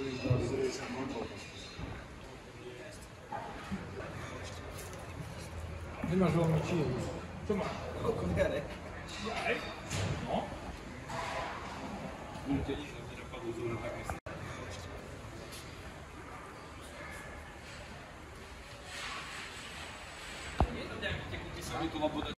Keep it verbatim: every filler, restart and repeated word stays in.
Nemáš veľmi chill. Čo má? Okuliare. Aj? No? Budete nič, aby napadlo zóna, tak myslím. Nie je to nejaký tekutý sa mi tu labo dať.